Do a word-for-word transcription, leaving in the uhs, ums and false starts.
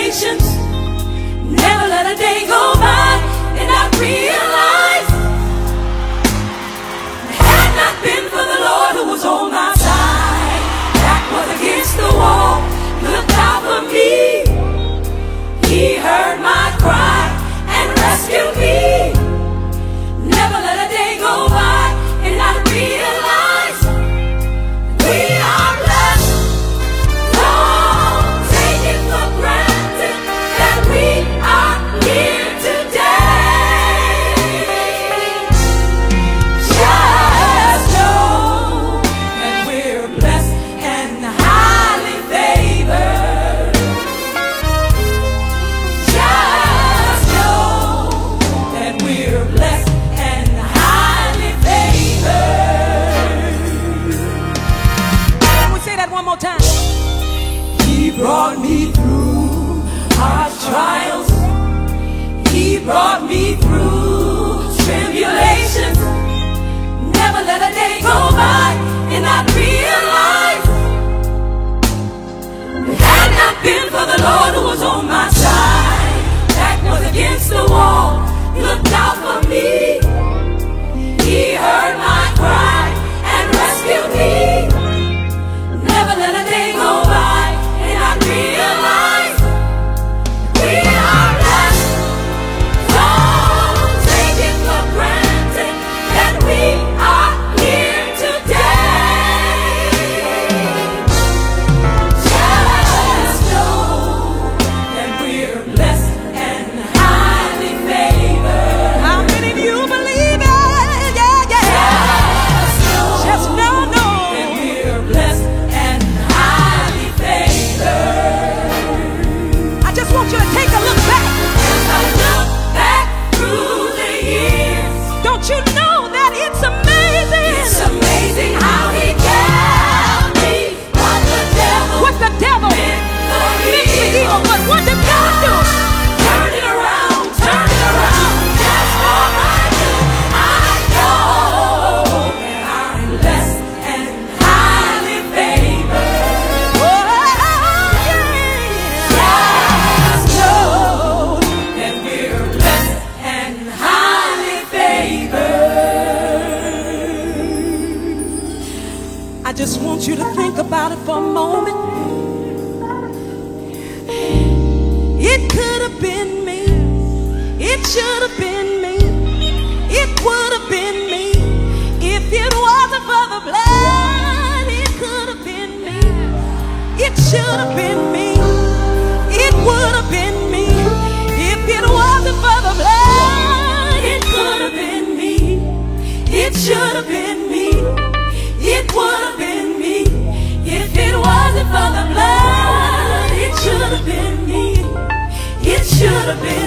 tribulations. Never let a day go by and not realize, had not been for the Lord who was on my side, back was against the wall, looked out for me. He heard my cry and rescued me. Never let a day go by and not realize we are blessed. Don't take it for granted that we are here today. Just know that we're blessed and highly favored. Just know that we're blessed and highly favored. Can we say that one more time? He brought me through hard trials. He brought me through tribulations. Never let a day go by and not realize, had not been for the Lord who was on my side, back was against the wall, looked out for me. He heard my cry and rescued me. Never let a day go by and not realize we are blessed. Don't take it for granted that we are here today. Just know that we're blessed and highly favored. How many of you believe it? Yeah, yeah. Just know, Just know, know that we're blessed and highly favored. I just want you to take a look back. As I look back through the years, don't you know that it's amazing? It's amazing how he kept me. What the devil, what the devil meant for evil. But what did God do? Turn it around, turn it around, just for my good. I know that I'm blessed and highly favored. Oh, yeah. Just know that we're blessed and highly favored. I just want you to think about it for a moment. It could have been me. It should have been me. It would have been me. If it wasn't for the blood, it could have been me. It should have been me. It would have been me. If it wasn't for the blood, it could have been me. It should have been me. It would have been me. If it wasn't for the blood, it should have been me. It should have been